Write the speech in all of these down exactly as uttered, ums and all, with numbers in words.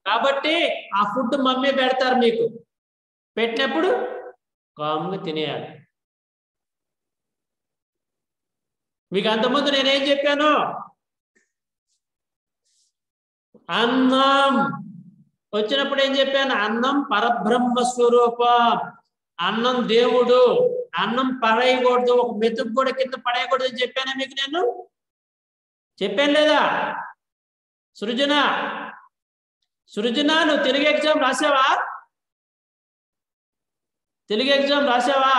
కాబట్టి ఆ food mummy పెడతారు మీకు. పెట్టినప్పుడు కామ్గా తినేయాలి. మీకు అంతకుముందు నేనేం చెప్పాను? అన్నం వచ్చినప్పుడు ఏం చెప్పాను? అన్నం పరబ్రహ్మ స్వరూపం, అన్నం దేవుడు, అన్నం పడేయకూడదు, ఒక మెతుకు కూడా కింద పడేయకూడదు అని చెప్పానా మీకు? నేను చెప్పాను లేదా? సృజన సృజన నువ్వు తెలుగు ఎగ్జామ్ రాసావా? తెలుగు ఎగ్జామ్ రాసావా?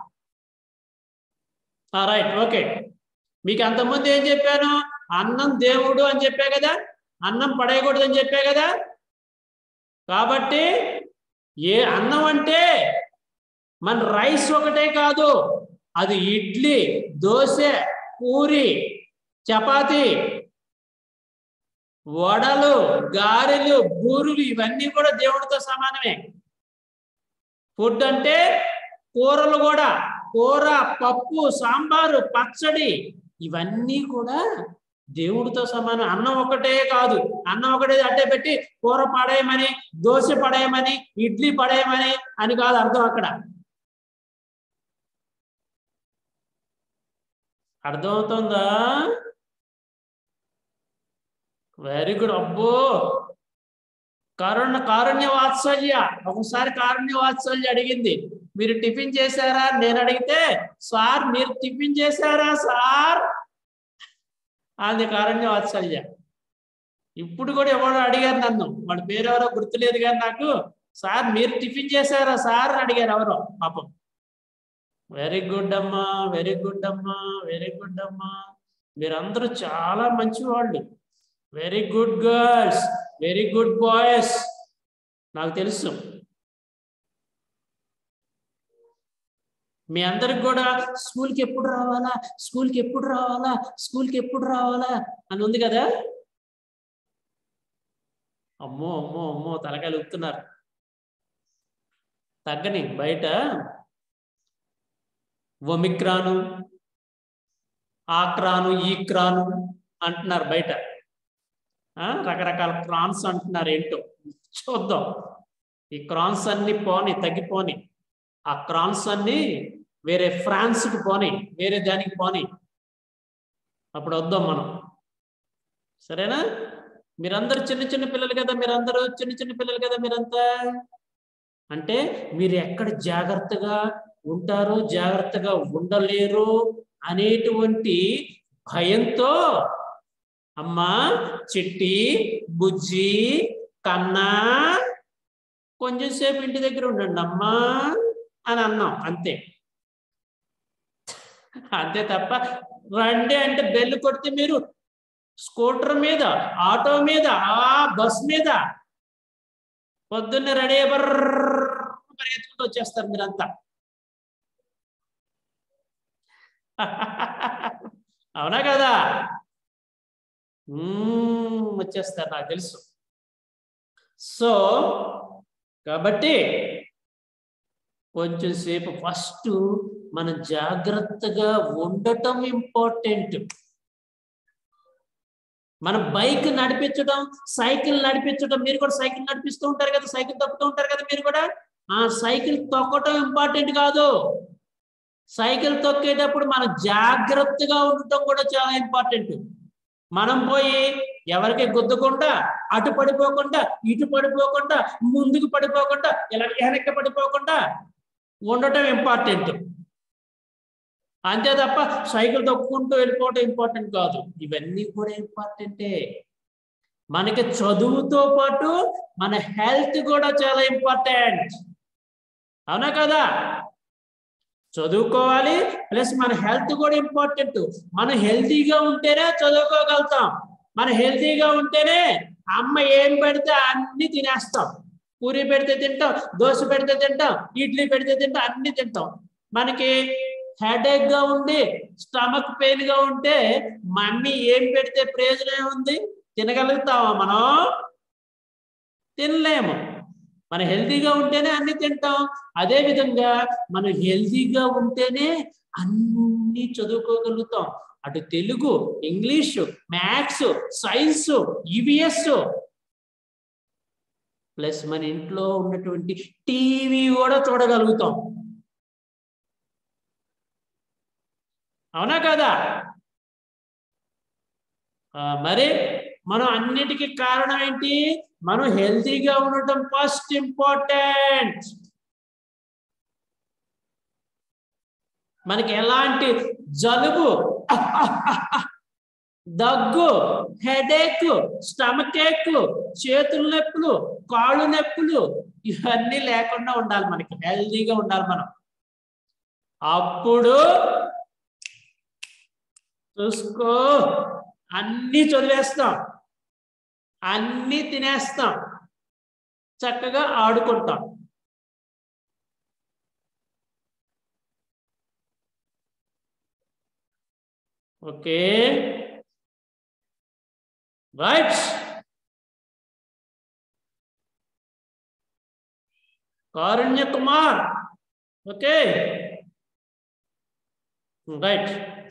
Right, okay. మీకు అంతకుముందు ఏం చెప్పాను? అన్నం దేవుడు అని చెప్పా కదా, అన్నం పడేయకూడదు అని చెప్పా కదా. కాబట్టి ఏ అన్నం అంటే మన రైస్ ఒకటే కాదు, అది ఇడ్లీ, దోశ, పూరి, చపాతి, వడలు, గారెలు, బూరులు ఇవన్నీ కూడా దేవుడితో సమానమే. ఫుడ్ అంటే కూరలు కూడా, కూర, పప్పు, సాంబారు, పచ్చడి ఇవన్నీ కూడా దేవుడితో సమానం. అన్నం ఒకటే కాదు, అన్నం ఒకటే అట్టే పెట్టి కూర పడేయమని, దోశ పడేయమని, ఇడ్లీ పడేయమని అని కాదు అర్థం. అక్కడ అర్థమవుతుందా? Very good. అబ్బో, కారుణ్య కారుణ్య వాత్సల్య ఒకసారి కారుణ్య వాత్సల్య అడిగింది, మీరు టిఫిన్ చేశారా? నేను అడిగితే, సార్ మీరు టిఫిన్ చేశారా సార్ అది కారుణ్య వాత్సల్య. ఇప్పుడు కూడా ఎవరో అడిగారు నన్ను, వాడి పేరు ఎవరో గుర్తులేదు కానీ నాకు, సార్ మీరు టిఫిన్ చేశారా సార్ అని అడిగారు ఎవరో పాపం. వెరీ గుడ్ అమ్మా, వెరీ గుడ్ అమ్మా, వెరీ గుడ్ అమ్మా. మీరందరూ చాలా మంచి వాళ్ళు. Very good girls, very good boys. నాకు తెలుసు మీ అందరికి కూడా స్కూల్కి ఎప్పుడు రావాలా, స్కూల్కి ఎప్పుడు రావాలా, స్కూల్కి ఎప్పుడు రావాలా అని ఉంది కదా. అమ్మో అమ్మో అమ్మో తలకాయలు ఊపుతున్నారు. తగ్గని బయట ఒమిక్రాను, ఆక్రాను, ఈక్రాను అంటున్నారు బయట. రకరకాల క్రాన్స్ అంటున్నారు. ఏంటో చూద్దాం. ఈ క్రాన్స్ అన్ని పోని, తగ్గిపోని. ఆ క్రాన్స్ అన్ని వేరే ఫ్రాన్స్కి పోని, వేరే దానికి పోని. అప్పుడు వద్దాం మనం, సరేనా? మీరందరూ చిన్న చిన్న పిల్లలు కదా, మీరందరూ చిన్న చిన్న పిల్లలు కదా మీరంతా. అంటే మీరు ఎక్కడ జాగ్రత్తగా ఉంటారు, జాగ్రత్తగా ఉండలేరు అనేటువంటి భయంతో అమ్మా, చిట్టి, బుజ్జి, కన్నా కొంచెం సేపు ఇంటి దగ్గర ఉండండి అమ్మా అని అన్నాం. అంతే అంతే తప్ప రండి అంటే బెల్లు కొడితే మీరు స్కూటర్ మీద, ఆటో మీద, ఆ బస్ మీద పొద్దున్నే రెడీ బర్ర పరిగెత్తుకుంటూ వచ్చేస్తారు మీరంతా. అవునా కదా? వచ్చేస్తారు, నాకు తెలుసు. సో కాబట్టి కొంచెం సేపు ఫస్ట్ మనం జాగ్రత్తగా ఉండటం ఇంపార్టెంట్. మన బైక్ నడిపించడం, సైకిల్ నడిపించడం, మీరు కూడా సైకిల్ నడిపిస్తూ ఉంటారు కదా, సైకిల్ తొక్కుతూ ఉంటారు కదా మీరు కూడా. ఆ సైకిల్ తొక్కటం ఇంపార్టెంట్ కాదు, సైకిల్ తొక్కేటప్పుడు మనం జాగ్రత్తగా ఉండటం కూడా చాలా ఇంపార్టెంట్. మనం పోయి ఎవరికి గుద్దకుండా, అటు పడిపోకుండా, ఇటు పడిపోకుండా, ముందుకు పడిపోకుండా, ఇలా వెనక్కి పడిపోకుండా ఉండటం ఇంపార్టెంట్. అంతే తప్ప సైకిల్ తొక్కుంటూ వెళ్ళిపోవటం ఇంపార్టెంట్ కాదు. ఇవన్నీ కూడా ఇంపార్టెంటే. మనకి చదువుతో పాటు మన హెల్త్ కూడా చాలా ఇంపార్టెంట్. అవునా కదా? చదువుకోవాలి ప్లస్ మన హెల్త్ కూడా ఇంపార్టెంట్. మనం హెల్తీగా ఉంటేనే చదువుకోగలుగుతాం. మన హెల్తీగా ఉంటేనే అమ్మ ఏం పెడితే అన్ని తినేస్తాం. పూరి పెడితే తింటాం, దోశ పెడితే తింటాం, ఇడ్లీ పెడితే తింటాం, అన్ని తింటాం. మనకి హెడేక్ గా ఉండి స్టమక్ పెయిన్ గా ఉంటే మమ్మీ ఏం పెడితే ప్రయోజనం ఉంది? తినగలుగుతామా మనం? తినలేము. మన హెల్తీగా ఉంటేనే అన్ని తింటాం. అదే విధంగా మనం హెల్తీగా ఉంటేనే అన్ని చదువుకోగలుగుతాం. అటు Telugu, English, maths, science, EVS plus మన ఇంట్లో ఉన్నటువంటి టీవీ కూడా చూడగలుగుతాం. అవునా కదా? మరి మనం అన్నిటికీ కారణం ఏంటి? మనం హెల్తీగా ఉండటం ఫస్ట్ ఇంపార్టెంట్. మనకి ఎలాంటి జలుబు, దగ్గు, హెడేక్, స్టమక్ ఏక్, చేతుల నొప్పులు, కాళ్ళు నొప్పులు ఇవన్నీ లేకుండా ఉండాలి. మనకి హెల్తీగా ఉండాలి మనం. అప్పుడు చూసుకో అన్నీ చదివేస్తాం, అన్నీ తినేస్తాం, చక్కగా ఆడుకుంటాం. Okay right. Karunya Kumar okay right.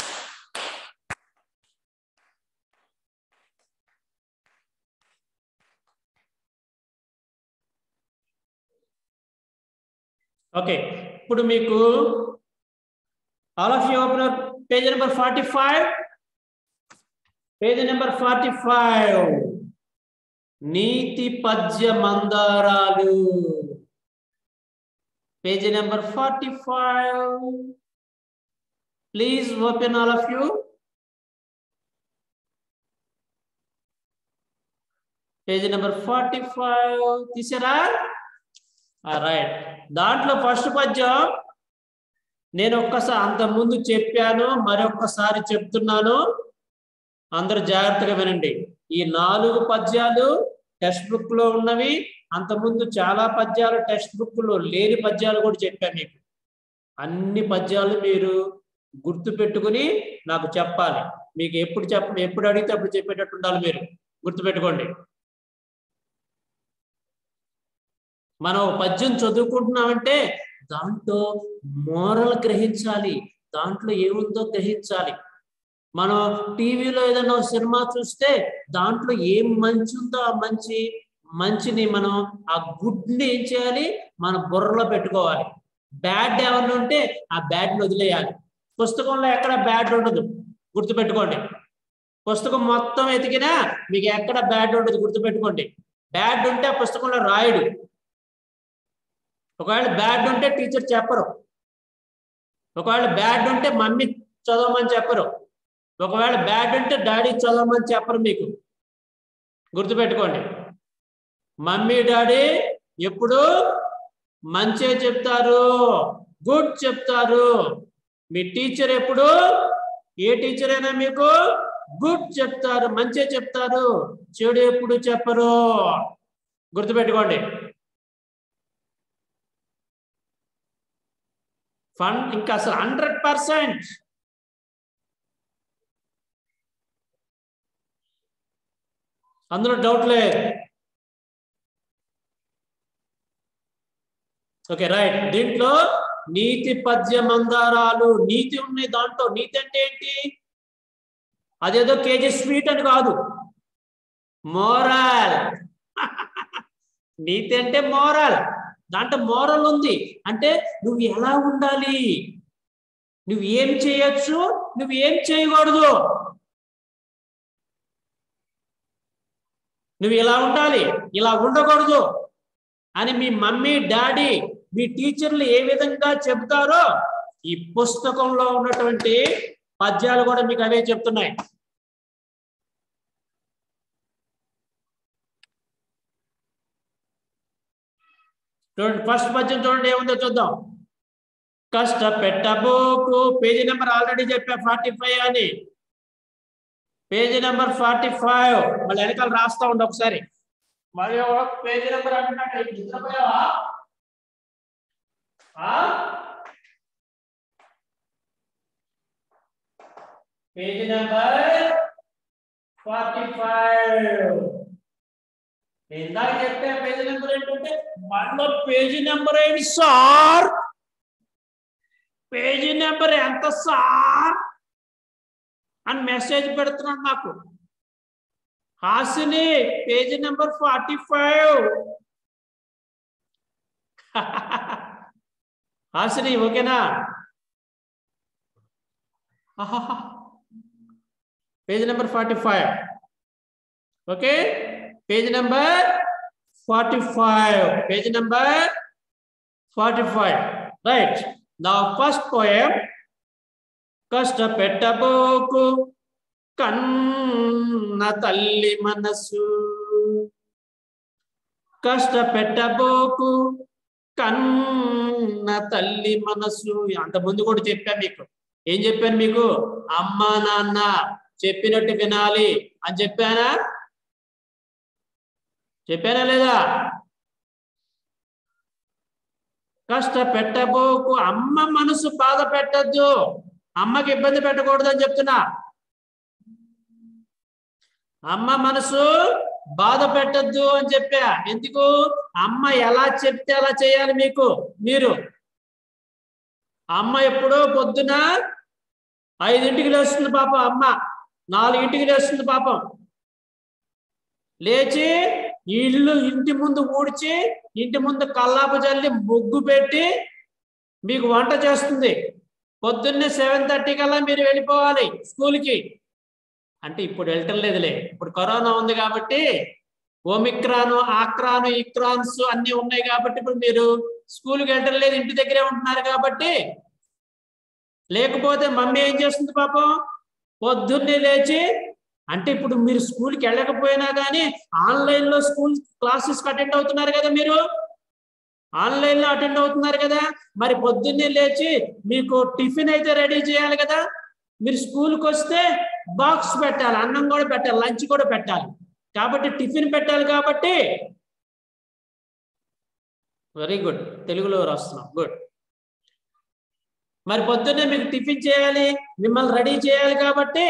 Okay ఇప్పుడు మీకు all of you open up page number forty five. Page number forty five నీతి పద్య మందారాలు. Page number forty five. Please open all of you. Page number forty five తీసారా? Right. దాంట్లో first పద్యం నేను ఒక్కసారి అంత ముందు చెప్పాను, మరొక్కసారి చెప్తున్నాను, అందరూ జాగ్రత్తగా వినండి. ఈ నాలుగు పద్యాలు టెక్స్ట్ బుక్ లో ఉన్నవి. అంతకుముందు చాలా పద్యాలు టెక్స్ట్ బుక్ లో లేని పద్యాలు కూడా చెప్పాను మీకు. అన్ని పద్యాలు మీరు గుర్తు పెట్టుకుని నాకు చెప్పాలి. మీకు ఎప్పుడు చెప్ప ఎప్పుడు అడిగితే అప్పుడు చెప్పేటట్టు ఉండాలి. మీరు గుర్తుపెట్టుకోండి. మనం పద్యం చదువుకుంటున్నామంటే దాంట్లో మోరల్ గ్రహించాలి, దాంట్లో ఏముందో గ్రహించాలి. మనం టీవీలో ఏదైనా సినిమా చూస్తే దాంట్లో ఏం మంచి ఉందో ఆ మంచి మంచిని మనం ఆ గుడ్ని ఏం చేయాలి, మన బుర్రలో పెట్టుకోవాలి. బ్యాడ్ ఏమన్నా ఉంటే ఆ బ్యాడ్ని వదిలేయాలి. పుస్తకంలో ఎక్కడ బ్యాడ్ ఉండదు, గుర్తుపెట్టుకోండి. పుస్తకం మొత్తం ఎతికినా మీకు ఎక్కడ బ్యాడ్ ఉండదు, గుర్తుపెట్టుకోండి. బ్యాడ్ ఉంటే ఆ పుస్తకంలో రాయడు. ఒకవేళ బ్యాడ్ ఉంటే టీచర్ చెప్పరు, ఒకవేళ బ్యాడ్ ఉంటే మమ్మీ చదవమని చెప్పరు, ఒకవేళ బ్యాడ్ ఉంటే డాడీ చదవమని చెప్పరు. మీకు గుర్తుపెట్టుకోండి. మమ్మీ డాడీ ఎప్పుడు మంచే చెప్తారు, గుడ్ చెప్తారు. మీ టీచర్ ఎప్పుడు, ఏ టీచర్ అయినా మీకు గుడ్ చెప్తారు, మంచే చెప్తారు, చెడు ఎప్పుడు చెప్పరు. గుర్తుపెట్టుకోండి. ఫన్ ఇంకా అసలు హండ్రెడ్ పర్సెంట్ అందులో డౌట్ లేదు. Okay right. దీంట్లో నీతి పద్య మందారాలు నీతి ఉన్నాయి. దాంట్లో నీతి అంటే ఏంటి? అదేదో కేజీ స్వీట్ అని కాదు, మోరల్. నీతి అంటే మోరల్. దాంట్లో మోరల్ ఉంది. అంటే నువ్వు ఎలా ఉండాలి, నువ్వు ఏం చేయొచ్చు, నువ్వు ఏం చేయకూడదు, నువ్వు ఇలా ఉండాలి, ఇలా ఉండకూడదు అని మీ మమ్మీ డాడీ మీ టీచర్లు ఏ విధంగా చెబుతారో ఈ పుస్తకంలో ఉన్నటువంటి పద్యాలు కూడా మీకు అవే చెప్తున్నాయి. చూడండి, ఫస్ట్ పద్యం చూడండి ఏముందో చూద్దాం. కష్టపెట్టబోకు. పేజీ నెంబర్ ఆల్రెడీ చెప్పా ఫార్టీ ఫైవ్ అని. పేజీ నెంబర్ ఫార్టీ ఫైవ్ మళ్ళీ వెనకాల రాస్తా ఉండి ఒకసారి. మరి పేజీ నెంబర్ అంటున్నాడు, నిద్రపోయావా? Page number forty five. ఇందాక చెప్పే పేజీ నెంబర్ ఏంటంటే మళ్ళీ పేజీ నెంబర్ ఏంటి సార్, పేజీ నెంబర్ ఎంత సార్ అని మెసేజ్ పెడుతున్నాడు నాకు. Hasini page number forty five Hasini ఓకేనా? Page number forty five. Okay, page number forty five. Page number forty five. Right. నా ఫస్ట్ పోయం. కష్టపెట్టబోకు కన్న తల్లి మనసు, కష్టపెట్టబోకు కన్న తల్లి మనసు. అంత ముందు కూడా చెప్పాను మీకు. ఏం చెప్పాను మీకు? అమ్మా నాన్న చెప్పినట్టు వినాలి అని చెప్పానా? చెప్పానా లేదా? కష్టపెట్టబోకు, అమ్మ మనసు బాధ పెట్టద్దు, అమ్మకి ఇబ్బంది పెట్టకూడదు అని చెప్తున్నా. అమ్మ మనసు బాధ పెట్టద్దు అని చెప్పా. ఎందుకు? అమ్మ ఎలా చెప్తే అలా చేయాలి మీకు. మీరు అమ్మ ఎప్పుడో పొద్దున ఐదింటికి లేస్తుంది పాపం, అమ్మ నాలుగింటికి లేస్తుంది పాపం. లేచి ఇల్లు ఇంటి ముందు ఊడ్చి, ఇంటి ముందు కల్లాపు చల్లి ముగ్గు పెట్టి మీకు వంట చేస్తుంది. పొద్దున్నే సెవెన్ థర్టీ కల్లా మీరు వెళ్ళిపోవాలి స్కూల్కి. అంటే ఇప్పుడు వెళ్ళటం లేదులే, ఇప్పుడు కరోనా ఉంది కాబట్టి ఓమిక్రాను ఆక్రాను ఇక్రాన్స్ అన్ని ఉన్నాయి కాబట్టి ఇప్పుడు మీరు స్కూల్కి వెళ్ళటం లేదు, ఇంటి దగ్గరే ఉంటున్నారు కాబట్టి. లేకపోతే మమ్మీ ఏం చేస్తుంది పాపం? పొద్దున్నే లేచి, అంటే ఇప్పుడు మీరు స్కూల్కి వెళ్ళకపోయినా కానీ ఆన్లైన్లో స్కూల్ క్లాసెస్కి అటెండ్ అవుతున్నారు కదా, మీరు ఆన్లైన్లో అటెండ్ అవుతున్నారు కదా. మరి పొద్దున్నే లేచి మీకు టిఫిన్ అయితే రెడీ చేయాలి కదా. మీరు స్కూల్కి వస్తే బాక్స్ పెట్టాలి, అన్నం కూడా పెట్టాలి, లంచ్ కూడా పెట్టాలి. కాబట్టి టిఫిన్ పెట్టాలి కాబట్టి. వెరీ గుడ్, తెలుగులో రాస్తున్నాం. గుడ్. మరి పొద్దున్నే మీకు టిఫిన్ చేయాలి, మిమ్మల్ని రెడీ చేయాలి కాబట్టి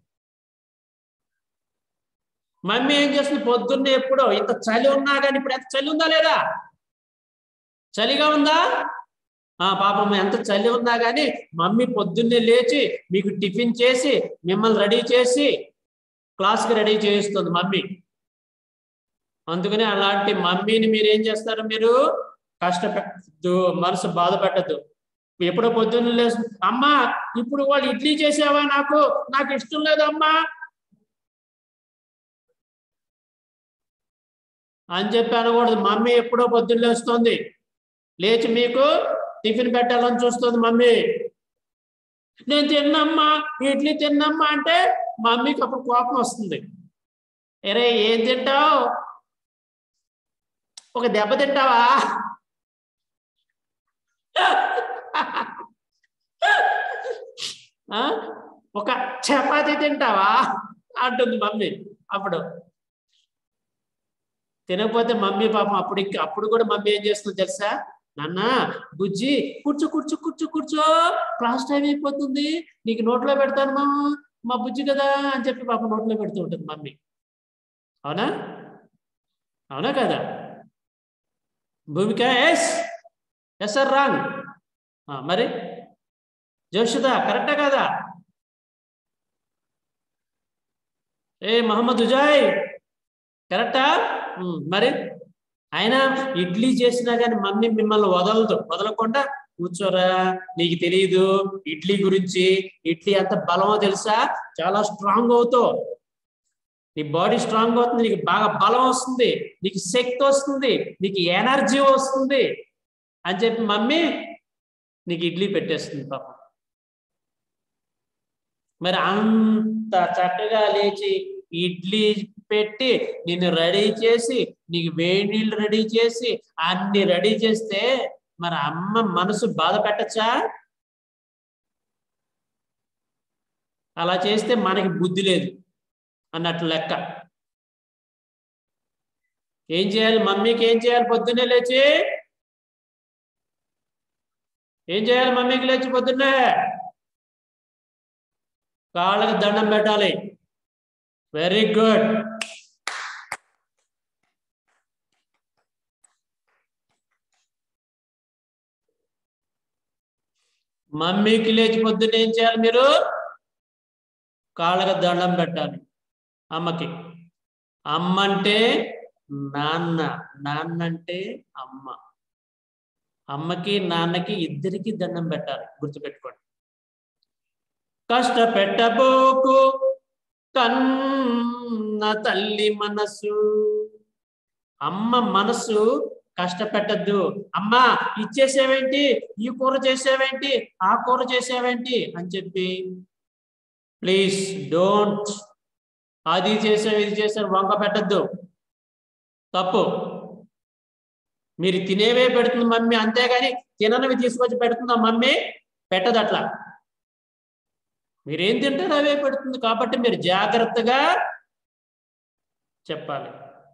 మమ్మీ ఏం చేస్తుంది? పొద్దున్నే ఎప్పుడో ఇంత చలి ఉన్నా కానీ, ఇప్పుడు ఎంత చలి ఉందా లేదా? చలిగా ఉందా? ఆ పాపం ఎంత చలి ఉన్నా కానీ మమ్మీ పొద్దున్నే లేచి మీకు టిఫిన్ చేసి మిమ్మల్ని రెడీ చేసి క్లాస్కి రెడీ చేయిస్తుంది మమ్మీ. అందుకని అలాంటి మమ్మీని మీరు ఏం చేస్తారు? మీరు కష్టపెట్టద్దు, మనసు బాధ పెట్టద్దు. ఎప్పుడో పొద్దున్న లేచి అమ్మా ఇప్పుడు వాళ్ళు ఇడ్లీ చేసావా, నాకు నాకు ఇష్టం లేదమ్మా అని చెప్పి అనకూడదు. మమ్మీ ఎప్పుడో పొద్దున్న లేస్తుంది, లేచి మీకు టిఫిన్ పెట్టాలని చూస్తుంది మమ్మీ. నేను తిన్నమ్మా, ఇడ్లీ తిన్నమ్మా అంటే మమ్మీకి అప్పుడు కోపం వస్తుంది. అరే ఏం తింటావు? ఒక దెబ్బ తింటావా? ఒక చపాతీ తింటావా అంటుంది మమ్మీ. అప్పుడు తినకపోతే మమ్మీ పాపం అప్పుడు అప్పుడు కూడా మమ్మీ ఏం చేస్తుంది తెలుసా? నాన్న బుజ్జి కూర్చో కూర్చో కూర్చో కూర్చో, క్లాస్ టైం అయిపోతుంది, నీకు నోట్లో పెడతాను మా మా బుజ్జి కదా అని చెప్పి పాప నోట్లో పెడుతూ ఉంటుంది మమ్మీ. అవునా? అవునా కదా? Bhoomika yes yes sir wrong. మరి జోషిత కరెక్టా కదా? ఏ మహమ్మద్ ఉజాయ్ కరెక్టా? మరి అయినా ఇడ్లీ చేసినా కానీ మమ్మీ మిమ్మల్ని వదలదు, వదలకుండా కూర్చోరా, నీకు తెలియదు ఇడ్లీ గురించి, ఇడ్లీ ఎంత బలమో తెలుసా, చాలా స్ట్రాంగ్ అవుతావు, నీ బాడీ స్ట్రాంగ్ అవుతుంది, నీకు బాగా బలం వస్తుంది, నీకు శక్తి వస్తుంది, నీకు ఎనర్జీ వస్తుంది అని చెప్పి మమ్మీ నీకు ఇడ్లీ పెట్టేస్తుంది పాపం. మరి అంత చక్కగా లేచి ఇడ్లీ పెట్టి నిన్ను రెడీ చేసి నీకు వేడి నీళ్ళు రెడీ చేసి అన్ని రెడీ చేస్తే మరి అమ్మ మనసు బాధ పెట్టచ్చా? అలా చేస్తే మనకి బుద్ధి లేదు అన్నట్లు లెక్క. ఏం చేయాలి? మమ్మీకి ఏం చేయాలి? పొద్దున్నే లేచి ఏం చేయాలి? మమ్మీకి లేచి పొద్దున్నే కాళ్ళకి దండం పెట్టాలి. Very good. మమ్మీకి లేచి పొద్దున్న ఏం చేయాలి? మీరు కాళ్ళకి దండం పెట్టాలి అమ్మకి. అమ్మ అంటే నాన్న, నాన్న అంటే అమ్మ. అమ్మకి నాన్నకి ఇద్దరికి దండం పెట్టాలి, గుర్తుపెట్టుకోండి. కష్టపెట్టబోకు కన్న తల్లి మనసు, అమ్మ మనసు కష్టపెట్టద్దు. అమ్మ ఇచ్చేసేవేంటి, ఈ కూర చేసేవేంటి, ఆ కూర చేసేవేంటి అని చెప్పి ప్లీజ్ డోంట్, అది చేసావు ఇది చేసావు వంక పెట్టద్దు, తప్పు. మీరు తినేవే పెడుతుంది మమ్మీ, అంతేగాని తిననివి తీసుకొచ్చి పెడుతుందా మమ్మీ? పెట్టదు అట్లా. మీరేం తింటారో అవే పెడుతుంది. కాబట్టి మీరు జాగ్రత్తగా చెప్పాలి.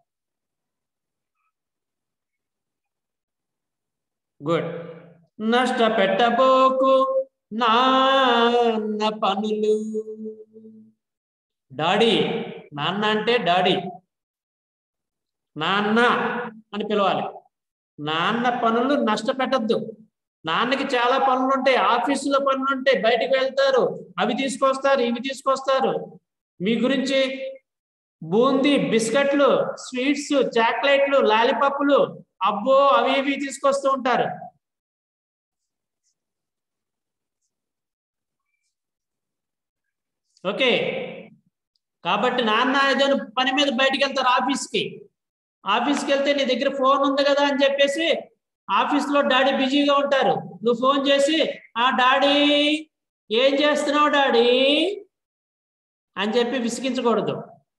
గుడ్. నష్టపెట్టబోకు నాన్న పనులు. డాడీ, నాన్న అంటే డాడీ, నాన్న అని పిలవాలి. నాన్న పనులు నష్టపెట్టద్దు. నాన్నకి చాలా పనులు ఉంటాయి, ఆఫీసులో పనులు ఉంటాయి, బయటకు వెళ్తారు, అవి తీసుకొస్తారు ఇవి తీసుకొస్తారు. మీ గురించి బూందీ, బిస్కెట్లు, స్వీట్స్, చాక్లెట్లు, లాలీపాప్లు, అబ్బో అవి ఇవి తీసుకొస్తూ ఉంటారు. ఓకే, కాబట్టి నాన్న ఏదైనా పని మీద బయటికి వెళ్తారు ఆఫీస్కి, ఆఫీస్కి వెళ్తే నీ దగ్గర ఫోన్ ఉంది కదా అని చెప్పేసి ఆఫీస్లో డాడీ బిజీగా ఉంటారు, నువ్వు ఫోన్ చేసి ఆ డాడీ ఏం చేస్తున్నావు డాడీ అని చెప్పి విసిగించకూడదు.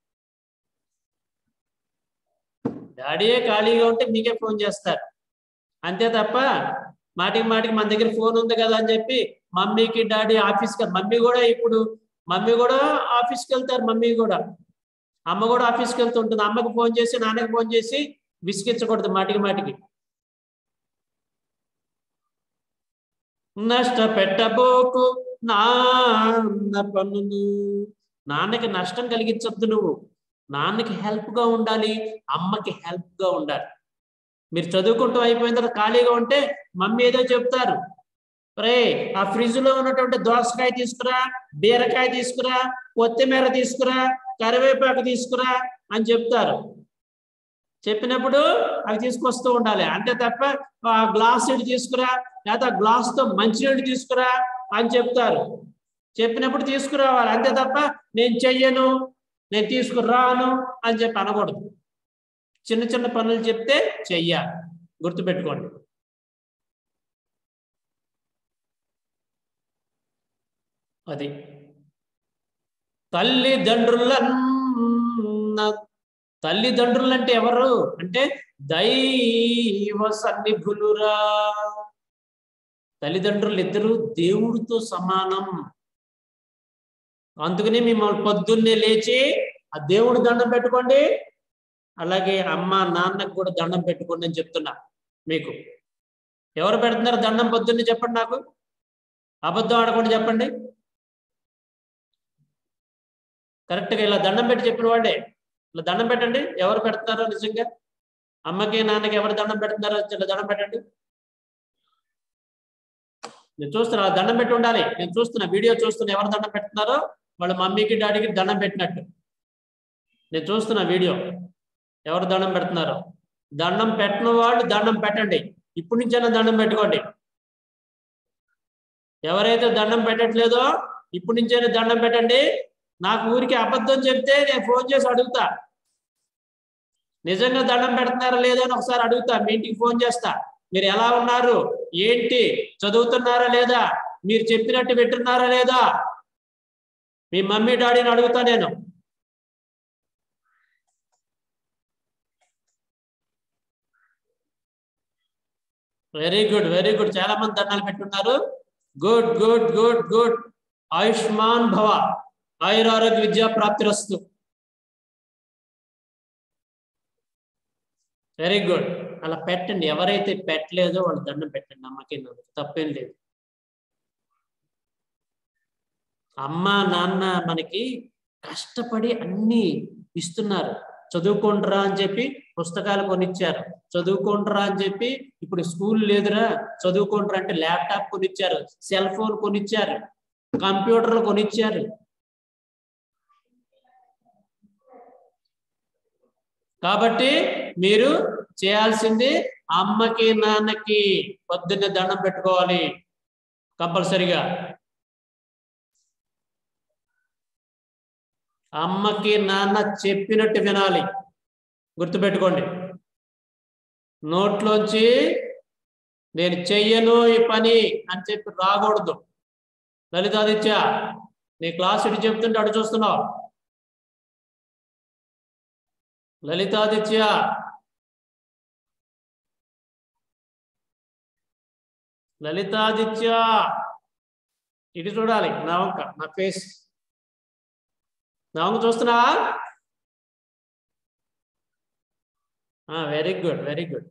డాడీయే ఖాళీగా ఉంటే మీకే ఫోన్ చేస్తారు, అంతే తప్ప మాటికి మాటికి మన దగ్గర ఫోన్ ఉంది కదా అని చెప్పి మమ్మీకి డాడీ ఆఫీస్కి, మమ్మీ కూడా ఇప్పుడు మమ్మీ కూడా ఆఫీస్కి వెళ్తారు, మమ్మీ కూడా అమ్మ కూడా ఆఫీస్కి వెళ్తుంటుంది. అమ్మకి ఫోన్ చేసి నాన్నకి ఫోన్ చేసి విసిగించకూడదు మాటికి మాటికి. నష్టపెట్టబోకు నాన్న పనులు, నాన్నకి నష్టం కలిగించొద్దు. నువ్వు నాన్నకి హెల్ప్గా ఉండాలి, అమ్మకి హెల్ప్గా ఉండాలి. మీరు చదువుకుంటూ అయిపోయిన తర్వాత ఖాళీగా ఉంటే మమ్మీ ఏదో చెప్తారు, రే ఆ ఫ్రిడ్జ్ లో ఉన్నటువంటి దోసకాయ తీసుకురా, బీరకాయ తీసుకురా, కొత్తిమీర తీసుకురా, కరివేపాకు తీసుకురా అని చెప్తారు. చెప్పినప్పుడు అవి తీసుకొస్తూ ఉండాలి, అంతే తప్ప ఆ గ్లాస్ నీళ్ళు తీసుకురా లేదా గ్లాస్తో మంచినీళ్ళు తీసుకురా అని చెప్తారు. చెప్పినప్పుడు తీసుకురావాలి, అంతే తప్ప నేను చెయ్యను నేను తీసుకురాను అని చెప్పి అనకూడదు. చిన్న చిన్న పనులు చెప్తే చెయ్యాలి, గుర్తుపెట్టుకోండి. అది తల్లిదండ్రులన్న, తల్లిదండ్రులు అంటే ఎవరు అంటే దైవ సన్నిధులురా. తల్లిదండ్రులు ఇద్దరు దేవుడితో సమానం. అందుకని మిమ్మల్ని పొద్దున్నే లేచి ఆ దేవుడి దండం పెట్టుకోండి, అలాగే అమ్మ నాన్నకు కూడా దండం పెట్టుకోండి అని చెప్తున్నా మీకు. ఎవరు పెడుతున్నారు దండం పొద్దున్నే చెప్పండి నాకు, అబద్ధం ఆడకుండా చెప్పండి. కరెక్ట్గా ఇలా దండం పెట్టి చెప్పిన వాళ్ళే ఇలా దండం పెట్టండి. ఎవరు పెడుతున్నారో నిజంగా అమ్మకి నాన్నకి ఎవరు దండం పెడుతున్నారో ఇలా దండం పెట్టండి. నేను చూస్తున్నా దండం పెట్టి ఉండాలి, నేను చూస్తున్నా వీడియో చూస్తున్నా ఎవరు దండం పెడుతున్నారో వాళ్ళ మమ్మీకి డాడీకి దండం పెట్టినట్టు నేను చూస్తున్నా వీడియో. ఎవరు దండం పెడుతున్నారో దండం పెట్టిన వాళ్ళు దండం పెట్టండి, ఇప్పటి నుంచైనా దండం పెట్టుకోండి. ఎవరైతే దండం పెట్టట్లేదో ఇప్పటి నుంచైనా దండం పెట్టండి. నాకు ఊరికి అబద్ధం చెప్తే నేను ఫోన్ చేసి అడుగుతా, నిజంగా దండం పెడుతున్నారా లేదా అని ఒకసారి అడుగుతా. మీ ఇంటికి ఫోన్ చేస్తా, మీరు ఎలా ఉన్నారు ఏంటి, చదువుతున్నారా లేదా, మీరు చెప్పినట్టు వింటున్నారా లేదా, మీ మమ్మీ డాడీని అడుగుతా నేను. వెరీ గుడ్ వెరీ గుడ్, చాలా మంది దండాలు పెట్టున్నారు. Good good good good. ఆయుష్మాన్ భవ, ఆయురారోగ్య విద్యా ప్రాప్తిరస్తు. వెరీ గుడ్, అలా పెట్టండి. ఎవరైతే పెట్టలేదో వాళ్ళు దండం పెట్టండి, అమ్మకి తప్పేం లేదు. అమ్మ నాన్న మనకి కష్టపడి అన్ని ఇస్తున్నారు. చదువుకుంటారా అని చెప్పి పుస్తకాలు కొనిచ్చారు, చదువుకుంటారా అని చెప్పి ఇప్పుడు స్కూల్ లేదురా చదువుకుంటారా అంటే ల్యాప్టాప్ కొనిచ్చారు, సెల్ ఫోన్ కొనిచ్చారు, కంప్యూటర్లు కొనిచ్చారు. కాబట్టి మీరు చేయాల్సింది అమ్మకి నాన్నకి పొద్దున్నే దండం పెట్టుకోవాలి కంపల్సరిగా. అమ్మకి నాన్న చెప్పినట్టు వినాలి, గుర్తుపెట్టుకోండి. నోట్లోంచి నేను చెయ్యను ఈ పని అని చెప్పి రాకూడదు. లలితాదిత్య, నీ క్లాస్ ఇటు చెప్తుంటే అటు చూస్తున్నావు. లలితాదిత్య, లలితాదిత్య ఇటు చూడాలి, నా వంక, నా ఫేస్, నా వంక చూస్తున్నా? Very good, very good,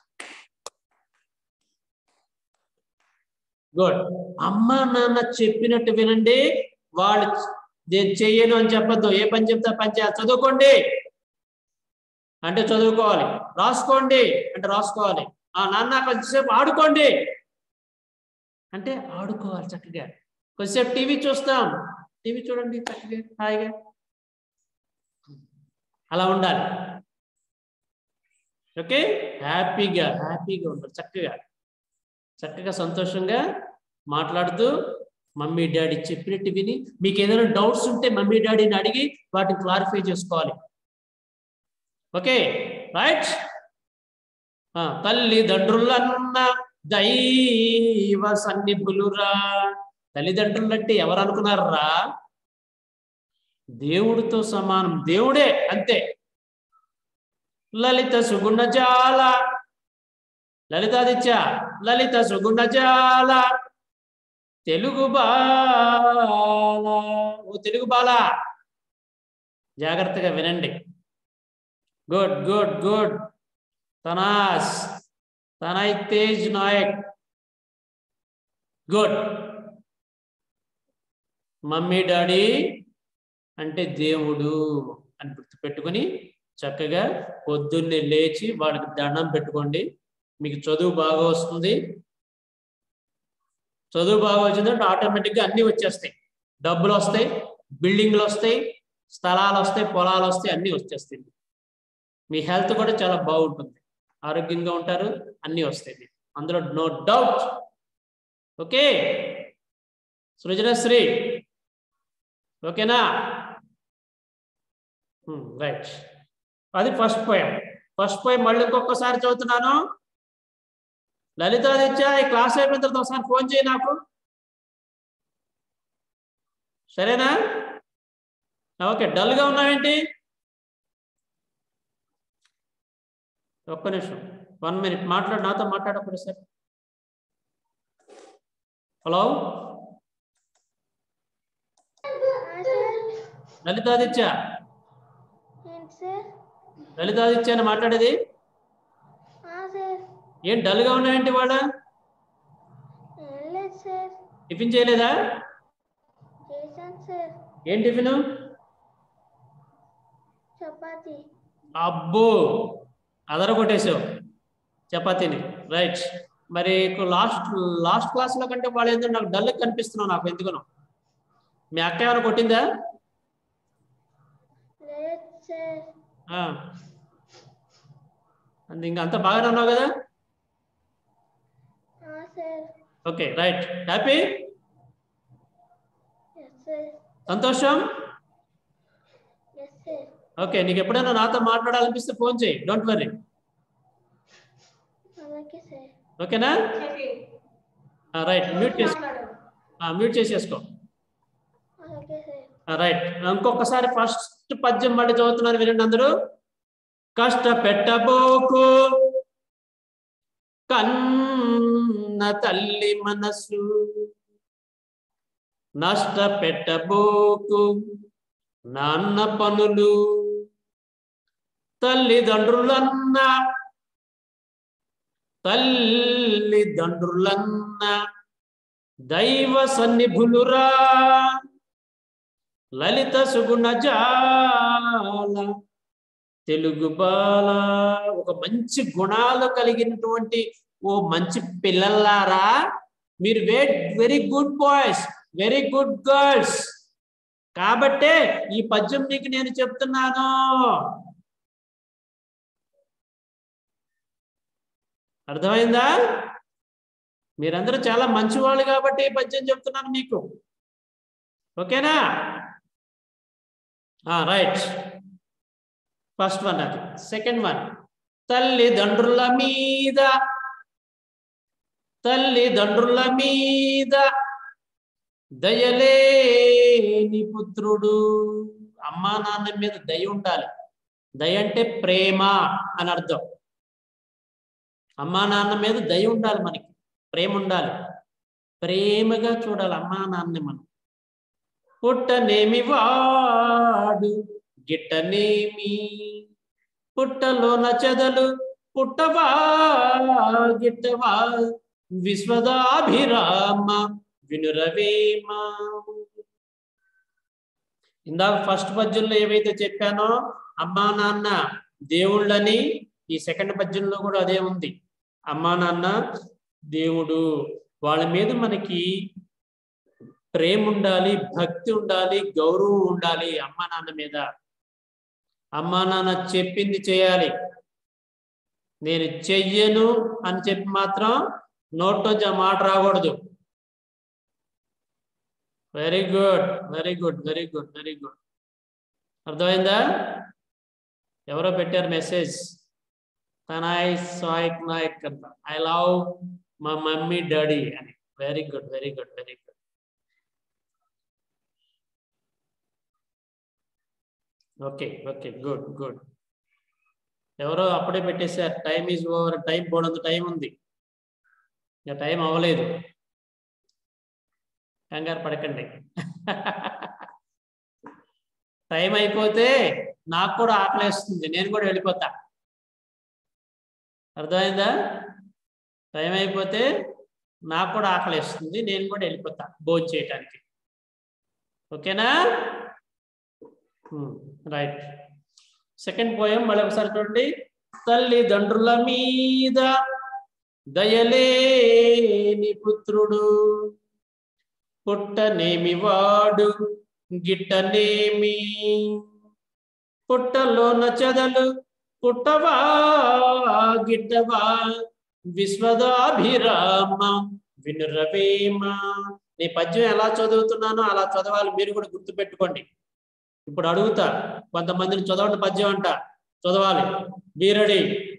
good. అమ్మ నాన్న చెప్పినట్టు వినండి. వాళ్ళు నేను చెయ్యను అని చెప్పద్దు. ఏ పని చెప్తా పని చేయాలి. చదువుకోండి అంటే చదువుకోవాలి, రాసుకోండి అంటే రాసుకోవాలి. ఆ నాన్న కొంచెంసేపు ఆడుకోండి అంటే ఆడుకోవాలి చక్కగా. కొంచెంసేపు టీవీ చూస్తాం, టీవీ చూడండి చక్కగా హాయిగా, అలా ఉండాలి. ఓకే, హ్యాపీగా హ్యాపీగా ఉండాలి. చక్కగా చక్కగా సంతోషంగా మాట్లాడుతూ మమ్మీ డాడీ చెప్పినట్టు విని, మీకు ఏదైనా డౌట్స్ ఉంటే మమ్మీ డాడీని అడిగి వాటిని క్లారిఫై చేసుకోవాలి. Okay, right. తల్లిదండ్రులన్న దైవ సన్నిధులురా. తల్లిదండ్రులు అంటే ఎవరు అనుకున్నారా? దేవుడితో సమానం, దేవుడే, అంతే. లలిత సుగుణజాల, లలితాదిత్య, లలిత సుగుణజాల తెలుగు బాల. ఓ తెలుగు బాల, జాగ్రత్తగా వినండి. Good good good. తనాస్, Tanay Tej Nayak, good. Mummy daddy అంటే దేవుడు అని గుర్తుపెట్టుకొని చక్కగా పొద్దున్నే లేచి వాళ్ళకి దండం పెట్టుకోండి. మీకు చదువు బాగా వస్తుంది. చదువు బాగా వచ్చిందంటే ఆటోమేటిక్గా అన్నీ వచ్చేస్తాయి. డబ్బులు వస్తాయి, బిల్డింగ్లు వస్తాయి, స్థలాలు వస్తాయి, పొలాలు వస్తాయి, అన్నీ వచ్చేస్తాయి. మీ హెల్త్ కూడా చాలా బాగుంటుంది, ఆరోగ్యంగా ఉంటారు, అన్నీ వస్తాయి, అందులో నో డౌట్. ఓకే సృజనశ్రీ, ఓకేనా? రైట్. అది ఫస్ట్ పోయం. ఫస్ట్ పోయం మళ్ళీ ఇంకొకసారి చదువుతున్నాను. లలితాదిత్య, ఈ క్లాస్ అయిపోయిన తర్వాత ఒకసారి ఫోన్ చేయి నాకు, సరేనా? ఓకే. డల్గా ఉన్నావేంటి? ఒక్క నిమిషం, వన్ మినిట్ మాట్లాడు, నాతో మాట్లాడప్పుడు సార్. హలో లలితాదిత్య, లలితాదిత్య అని మాట్లాడేది. ఏం డల్గా ఉన్నావేంటి? వాళ్ళ టిఫిన్ చేయలేదా? ఏం టిఫిన్? చపాతీ. అబ్బో, అదర కొట్టేసావు చపాతీని. రైట్. మరి లాస్ట్ లాస్ట్ క్లాస్లో కంటే వాళ్ళు ఏంటంటే నాకు డల్ కనిపిస్తున్నావు, నాకు ఎందుకునో. మీ అక్క ఏమైనా కొట్టిందా? అంత ఇంకా అంతా బాగానే ఉన్నావు కదా? Okay right. హ్యాపీ, సంతోషం. ఓకే, నీకు ఎప్పుడైనా నాతో మాట్లాడాలనిపిస్తే ఫోన్ చేయి, డోంట్ వరీ. ఓకేనా? రైట్. మ్యూట్ చేసుకో, మ్యూట్ చేసేసుకో. రైట్. ఇంకొకసారి ఫస్ట్ పద్యం మళ్ళీ చదువుతున్నారు, వినండి అందరూ. కష్టపెట్టబోకు కన్న తల్లి మనసు, నష్టపెట్టబోకు నాన్న పనులు, తల్లిదండ్రులన్న తల్లిదండ్రులన్న దైవ సన్నిధులురా. లలిత సుగుణజాల తెలుగు బాల. ఒక మంచి గుణాలు కలిగినటువంటి ఓ మంచి పిల్లలారా, మీరు very good boys, very good girls. కాబట్టే ఈ పద్యం మీకు నేను చెప్తున్నాను. అర్థమైందా? మీరందరూ చాలా మంచివాళ్ళు కాబట్టి పద్యం చెప్తున్నాను మీకు. ఓకేనా? రైట్. ఫస్ట్ వన్ అది. సెకండ్ వన్, తల్లిదండ్రుల మీద తల్లిదండ్రుల మీద దయలేని పుత్రుడు. అమ్మా నాన్న మీద దయ ఉండాలి. దయ అంటే ప్రేమ అని అర్థం. అమ్మా నాన్న మీద దయ ఉండాలి, మనకి ప్రేమ ఉండాలి, ప్రేమగా చూడాలి అమ్మా నాన్నని మనం. పుట్టనేమి వాడు గిట్టనేమి, పుట్టలోన చెదలు పుట్టవా గిట్టవా, విశ్వదాభిరామ వినురవేమ. ఇందాక ఫస్ట్ పద్యంలో ఏవైతే చెప్పానో అమ్మా నాన్న దేవుళ్ళని, ఈ సెకండ్ పద్యంలో కూడా అదే ఉంది. అమ్మా నాన్న దేవుడు, వాళ్ళ మీద మనకి ప్రేమ ఉండాలి, భక్తి ఉండాలి, గౌరవం ఉండాలి అమ్మా నాన్న మీద. అమ్మా నాన్న చెప్పింది చేయాలి. నేను చెయ్యను అని చెప్పి మాత్రం నోట్లోంచి ఆ మాట రాకూడదు. Very good, very good, very good, very good. అర్థమైందా? ఎవరో పెట్టారు మెసేజ్, తనాయ్ సాయిక్ నాయక్ అంట, ఐ లవ్ మా మమ్మీ డాడీ అని. Very good, very good, very good. Okay okay, good good. ఎవరో అప్పుడే పెట్టేశారు, టైం ఈజ్ ఓవర్. టైం పోనంత టైం ఉంది, ఇంకా టైం అవ్వలేదు, కంగారు పడకండి. టైం అయిపోతే నాకు కూడా ఆకలేస్తుంది, నేను కూడా వెళ్ళిపోతా. అర్థమైందా? టైం అయిపోతే నాకు కూడా ఆకలేస్తుంది, నేను కూడా వెళ్ళిపోతా భోజనం చేయటానికి. ఓకేనా? రైట్. సెకండ్ పోయం మళ్ళీ ఒకసారి చూడండి. తల్లిదండ్రుల మీద దయలేని పుత్రుడు, పుట్టనేమి వాడు గిట్టనేమి, పుట్టలోన చెదలు పుట్టవా గిట్టవా, విశ్వదాభిరామ వినురవేమ. నీ పద్యం ఎలా చదువుతున్నానో అలా చదవాలి, మీరు కూడా గుర్తు పెట్టుకోండి. ఇప్పుడు అడుగుతా, కొంతమందిని చదవండి పద్యం అంట, చదవాలి. Be ready.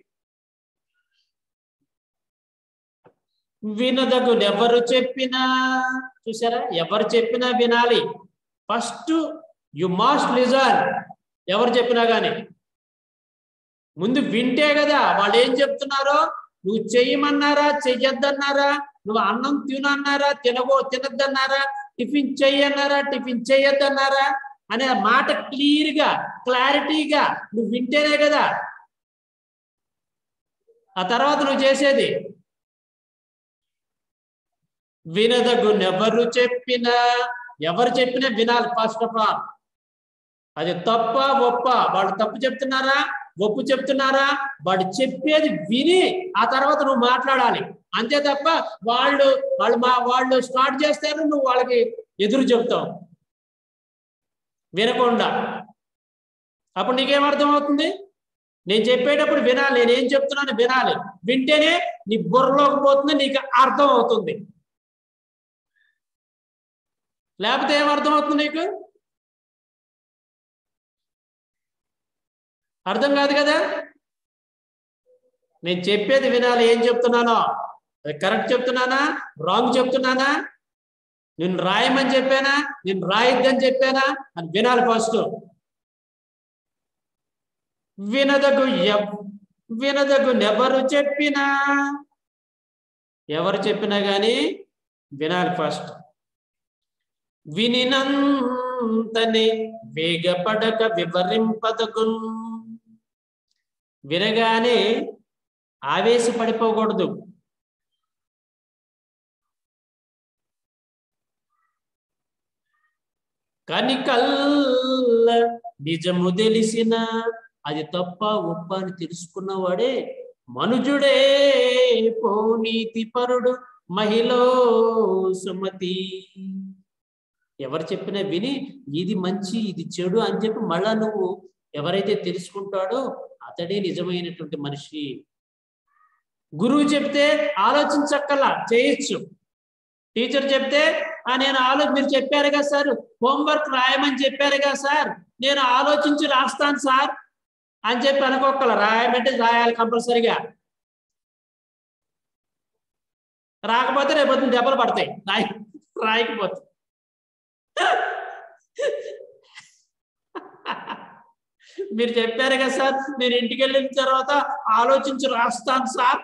వినదగును ఎవరు చెప్పినా, చూసారా, ఎవరు చెప్పినా వినాలి. First you must listen. ఎవరు చెప్పినా కానీ ముందు వింటే కదా వాళ్ళు ఏం చెప్తున్నారో. నువ్వు చెయ్యమన్నారా, చెయ్యొద్దన్నారా, నువ్వు అన్నం తినన్నారా, తినగో తినద్దన్నారా, టిఫిన్ చెయ్యన్నారా, టిఫిన్ చెయ్యొద్దన్నారా అనే మాట క్లియర్గా క్లారిటీగా నువ్వు వింటేనే కదా ఆ తర్వాత నువ్వు చేసేది. వినదగునెవరు చెప్పినా, ఎవరు చెప్పినా వినాలి. ఫస్ట్ ఆఫ్ ఆల్ అది తప్ప ఒప్ప, వాళ్ళు తప్పు చెప్తున్నారా ఒప్పు చెప్తున్నారా, వాడు చెప్పేది విని ఆ తర్వాత నువ్వు మాట్లాడాలి. అంతే తప్ప వాళ్ళు వాళ్ళు మా వాళ్ళు స్టార్ట్ చేస్తారు, నువ్వు వాళ్ళకి ఎదురు చెప్తావు వినకుండా. అప్పుడు నీకేమర్థం అవుతుంది? నేను చెప్పేటప్పుడు వినాలి, నేనేం చెప్తున్నాను వినాలి. వింటేనే నీ బుర్రలోకి పోతుంది, నీకు అర్థం అవుతుంది. లేకపోతే ఏమర్థం అవుతుంది నీకు? అర్థం కాదు కదా. నేను చెప్పేది వినాలి, ఏం చెప్తున్నానో అది కరెక్ట్ చెప్తున్నానా రాంగ్ చెప్తున్నానా, నేను రాయమని చెప్పానా నేను రాయొద్దని చెప్పానా అని వినాలి ఫస్ట్. వినదగు వినదగునెవరు చెప్పినా, ఎవరు చెప్పినా కానీ వినాలి ఫస్ట్. వినినంతనే వేగపడక వివరింపదగున్. వినగానే ఆవేశపడిపోకూడదు. కనికల్ల నిజము తెలిసిన, అది తప్ప ఒప్ప అని తెలుసుకున్నవాడే మనుజుడే పోనీతి పరుడు మహిళ సుమతి. ఎవరు చెప్పినా విని ఇది మంచి ఇది చెడు అని చెప్పి మళ్ళా నువ్వు ఎవరైతే తెలుసుకుంటాడో అతడే నిజమైనటువంటి మనిషి. గురువు చెప్తే ఆలోచించక్కల్లా చేయొచ్చు. టీచర్ చెప్తే ఆ నేను ఆలో మీరు చెప్పారు కదా సార్, హోంవర్క్ రాయమని చెప్పారు కదా సార్, నేను ఆలోచించి రాస్తాను సార్ అని చెప్పి అనుకోక్కల. రాయమంటే రాయాలి కంపల్సరిగా. రాకపోతే రేపు దెబ్బలు పడతాయి రాయి రాయకపోతే. మీరు చెప్పారు కదా సార్, నేను ఇంటికి వెళ్ళిన తర్వాత ఆలోచించి రాస్తాను సార్.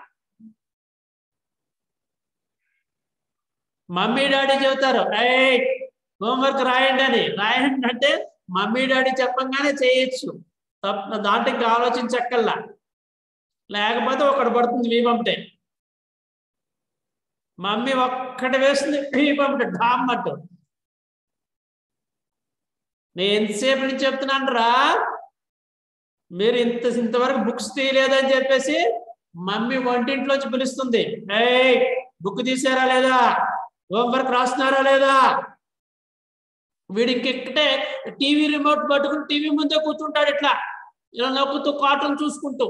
మమ్మీ డాడీ చెబుతారు ఏ హోంవర్క్ రాయండి అని. రాయండి అంటే మమ్మీ డాడీ చెప్పంగానే చేయొచ్చు, తప్ప దాంట్లో ఇంకా ఆలోచించక్కల్లా. లేకపోతే ఒకటి పడుతుంది వీపంటే. మమ్మీ ఒక్కటి వేస్తుంది వీపంటే డామ్మట్టు. నేను ఎంతసేపు నుంచి చెప్తున్నాను రా, మీరు ఇంత ఇంతవరకు బుక్స్ తీయలేదని చెప్పేసి మమ్మీ వంటింట్లోంచి పిలుస్తుంది. ఏ బుక్ తీసారా లేదా, హోంవర్క్ రాస్తున్నారా లేదా. వీడి ఇంకెక్కటే టీవీ రిమోట్ పట్టుకుని టీవీ ముందే కూర్చుంటాడు, ఇట్లా ఇలా నొక్కుతూ కార్టూన్ చూసుకుంటూ.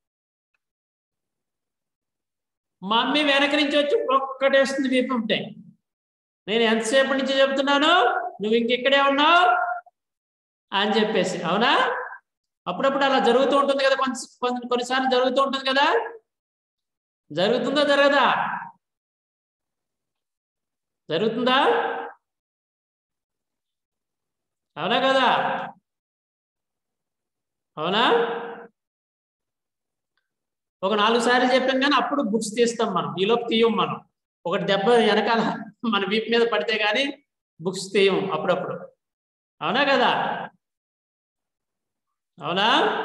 మమ్మీ వెనక నుంచి వచ్చి ఒక్కటేస్తుంది వీపంటే. నేను ఎంతసేపటి నుంచి చెప్తున్నాను, నువ్వు ఇంకెక్కడే ఉన్నావు అని చెప్పేసి. అవునా? అప్పుడప్పుడు అలా జరుగుతూ ఉంటుంది కదా, కొన్ని కొన్నిసార్లు జరుగుతూ ఉంటుంది కదా. జరుగుతుందా జరగదా? జరుగుతుందా? అవునా కదా? అవునా? ఒక నాలుగు సార్లు చెప్పాం కానీ అప్పుడు బుక్స్ తీస్తాం మనం, ఈలోపు తీయం మనం. ఒకటి దెబ్బ వెనకాల మన వీపు మీద పడితే కానీ బుక్స్ తీయం అప్పుడప్పుడు. అవునా కదా? అవునా?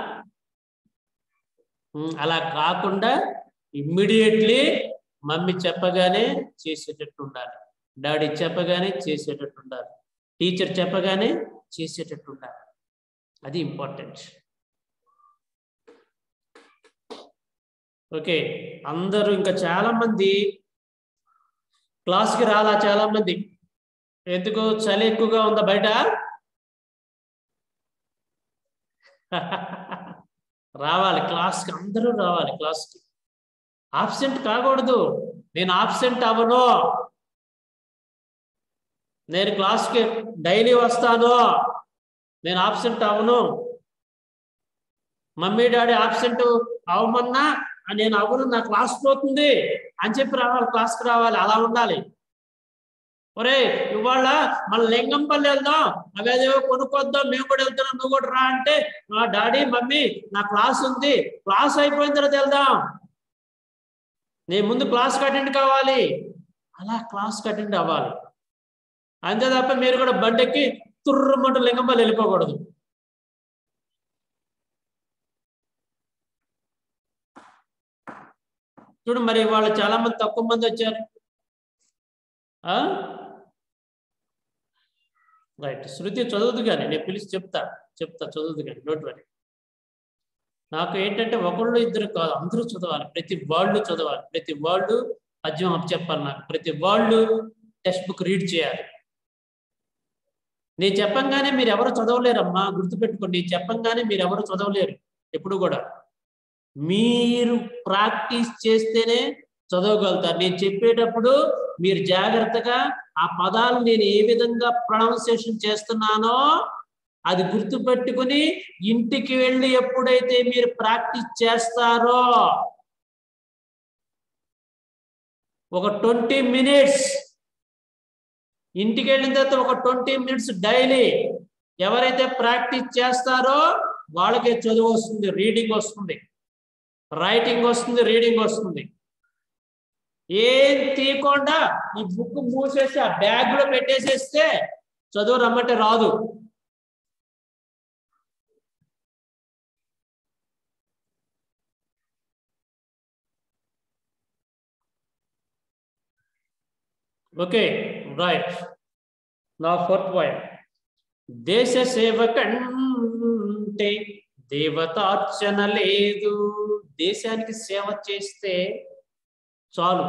అలా కాకుండా ఇమ్మీడియట్లీ మమ్మీ చెప్పగానే చేసేటట్టు ఉండాలి, డాడీ చెప్పగానే చేసేటట్టు ఉండాలి, టీచర్ చెప్పగానే చేసేటట్టు ఉండాలి. అది ఇంపార్టెంట్. ఓకే, అందరూ ఇంకా చాలా మంది క్లాస్కి రాలా. చాలా మంది ఎందుకు? చలి ఎక్కువగా ఉందా బయట? రావాలి క్లాస్కి, అందరూ రావాలి క్లాస్కి. ఆబ్సెంట్ కాకూడదు. నేను ఆబ్సెంట్ అవ్వను, నేను క్లాస్కి డైలీ వస్తాను, నేను ఆబ్సెంట్ అవ్వను. మమ్మీ డాడీ ఆబ్సెంట్ అవ్వమన్నా నేను అవ్వను, నా క్లాస్ పోతుంది అని చెప్పి రావాలి, క్లాస్కి రావాలి. అలా ఉండాలి. ఒరే ఇవాళ మన లింగంపల్లి వెళ్దాం, అవేదేవో కొనుక్కొద్దాం, మేము కూడా వెళ్తున్నాం, నువ్వు కూడా రా అంటే, మా డాడీ మమ్మీ నా క్లాస్ ఉంది, క్లాస్ అయిపోయిన తర్వాత వెళ్దాం, నేను ముందు క్లాస్కి అటెండ్ కావాలి. అలా క్లాస్కి అటెండ్ అవ్వాలి. అంతే తప్ప మీరు కూడా బండెక్కి తుర్రమంటూ లింగంపల్లి వెళ్ళిపోకూడదు. చూడు మరి వాళ్ళు చాలా మంది తక్కువ మంది వచ్చారు. రైట్, శృతి చదువుదు కానీ నేను పిలిచి చెప్తా చెప్తా చదువుదు కానీ, డోంట్ వరీ. నాకు ఏంటంటే ఒకళ్ళు ఇద్దరు కాదు, అందరూ చదవాలి, ప్రతి వాళ్ళు చదవాలి, ప్రతి వాళ్ళు పద్యం అప్ చెప్పాలి, నాకు ప్రతి వాళ్ళు టెక్స్ట్ బుక్ రీడ్ చేయాలి. నేను చెప్పంగానే మీరు ఎవరు చదవలేరమ్మా, గుర్తుపెట్టుకోండి. నేను చెప్పంగానే మీరు ఎవరు చదవలేరు ఎప్పుడు కూడా. మీరు ప్రాక్టీస్ చేస్తేనే చదవగలుగుతారు. నేను చెప్పేటప్పుడు మీరు జాగ్రత్తగా ఆ పదాలు నేను ఏ విధంగా ప్రొనౌన్సియేషన్ చేస్తున్నానో అది గుర్తుపెట్టుకుని ఇంటికి వెళ్ళి ఎప్పుడైతే మీరు ప్రాక్టీస్ చేస్తారో ఒక ట్వంటీ మినిట్స్ ఇంటికి వెళ్ళిన తర్వాత ఒక ట్వంటీ మినిట్స్ డైలీ ఎవరైతే ప్రాక్టీస్ చేస్తారో వాళ్ళకే చదువు వస్తుంది, రీడింగ్ వస్తుంది, రైటింగ్ వస్తుంది, రీడింగ్ వస్తుంది. ఏం తీయకుండా ఈ బుక్ మూసేసి ఆ బ్యాగ్ లో పెట్టేసేస్తే చదువు రమ్మంటే రాదు. Okay right. నా ఫోర్త్ పాయింట్, దేశ సేవ కంటే దేవతార్చన లేదు. దేశానికి సేవ చేస్తే చాలు,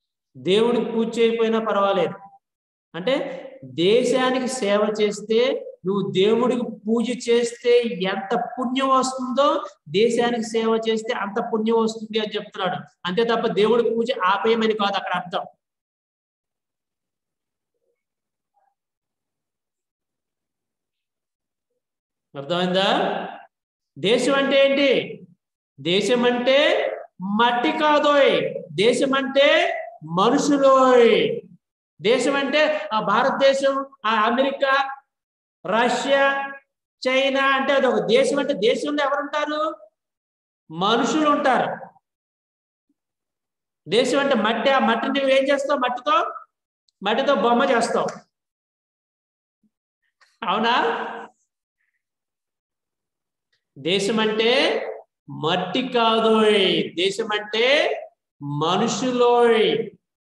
దేవుడికి పూజ చేయకపోయినా పర్వాలేదు. అంటే దేశానికి సేవ చేస్తే నువ్వు దేవుడికి పూజ చేస్తే ఎంత పుణ్యం వస్తుందో దేశానికి సేవ చేస్తే అంత పుణ్యం వస్తుంది అని చెప్తున్నాడు. అంతే తప్ప దేవుడి పూజ ఆపేయమని కాదు అక్కడ అర్థం. అర్థమైందా? దేశం అంటే ఏంటి? దేశం అంటే మట్టి కాదోయ్, దేశం అంటే మనుషులోయ్. దేశం అంటే ఆ భారతదేశం, ఆ అమెరికా, రష్యా, చైనా అంటే అదొక దేశం. అంటే దేశంలో ఎవరుంటారు? మనుషులు ఉంటారు. దేశం అంటే మట్టి. ఆ మట్టిని నువ్వు ఏం చేస్తావు? మట్టితో మట్టితో బొమ్మ చేస్తావు, అవునా? దేశం అంటే మట్టి కాదోయ్, దేశం అంటే మనుషులోయ్.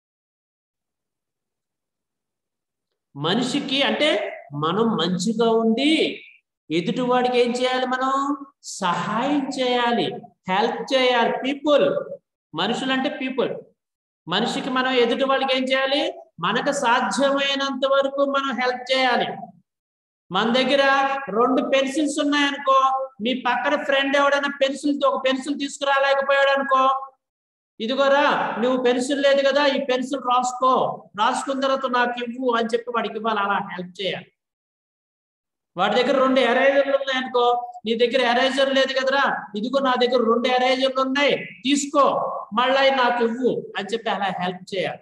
మనిషికి అంటే మనం మంచిగా ఉండి ఎదుటి వాడికి ఏం చేయాలి? మనం సహాయం చేయాలి, హెల్ప్ చేయాలి. పీపుల్, మనుషులు అంటే పీపుల్. మనిషికి మనం ఎదుటి వాళ్ళకి ఏం చేయాలి? మనకు సాధ్యమైనంత వరకు మనం హెల్ప్ చేయాలి. మన దగ్గర రెండు పెన్సిల్స్ ఉన్నాయనుకో, మీ పక్కన ఫ్రెండ్ ఎవడైనా పెన్సిల్తో ఒక పెన్సిల్ తీసుకురాలేకపోయాడు అనుకో, ఇదిగోరా నువ్వు పెన్సిల్ లేదు కదా, ఈ పెన్సిల్ రాసుకో, రాసుకున్న తర్వాత నాకు ఇవ్వు అని చెప్పి వాడికి ఇవ్వాలి. అలా హెల్ప్ చేయాలి. వాడి దగ్గర రెండు ఎరేజర్లు ఉన్నాయనుకో, నీ దగ్గర ఎరేజర్ లేదు కదరా, ఇదిగో నా దగ్గర రెండు ఎరేజర్లు ఉన్నాయి, తీసుకో, మళ్ళీ నాకు ఇవ్వు అని చెప్పి అలా హెల్ప్ చేయాలి.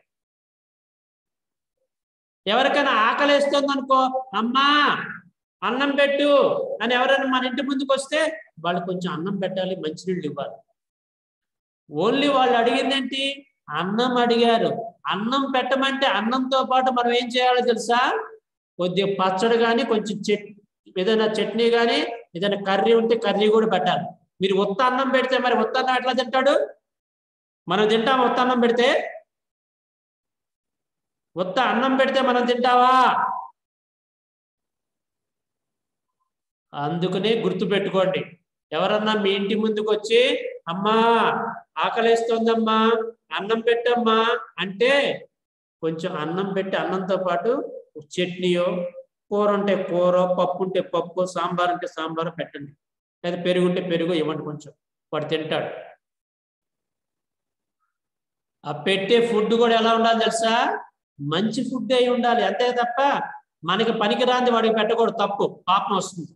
ఎవరికైనా ఆకలిస్తుంది అనుకో, అమ్మా అన్నం పెట్టు అని ఎవరైనా మన ఇంటి ముందుకు వస్తే వాళ్ళు కొంచెం అన్నం పెట్టాలి, మంచినీళ్ళు ఇవ్వాలి. ఓన్లీ వాళ్ళు అడిగిందేంటి? అన్నం అడిగారు. అన్నం పెట్టమంటే అన్నంతో పాటు మనం ఏం చేయాలో తెలుసా? కొద్దిగా పచ్చడి కానీ, కొంచెం చెట్ ఏదైనా చట్నీ కానీ, ఏదైనా కర్రీ ఉంటే కర్రీ కూడా పెట్టాలి. మీరు ఉత్త అన్నం పెడితే మరి ఉత్త అన్నం ఎట్లా తింటాడు? మనం తింటాం ఉత్త అన్నం పెడితే? ఉత్త అన్నం పెడితే మనం తింటావా? అందుకనే గుర్తు పెట్టుకోండి, ఎవరన్నా మీ ఇంటి ముందుకు వచ్చి అమ్మా ఆకలేస్తోందమ్మా అన్నం పెట్టమ్మా అంటే కొంచెం అన్నం పెట్టి అన్నంతో పాటు చట్నీయో, కూర ఉంటే కూర, పప్పు ఉంటే పప్పు, సాంబార్ ఉంటే సాంబార్ పెట్టండి, లేదా పెరుగు ఉంటే పెరుగు ఇవ్వండి, కొంచెం వాడు తింటాడు. ఆ పెట్టే ఫుడ్ కూడా ఎలా ఉండాలి తెలుసా? మంచి ఫుడ్ అయి ఉండాలి, అంతే తప్ప మనకి పనికిరాంది వాడికి పెట్టకూడదు, తప్పు, పాపం వస్తుంది.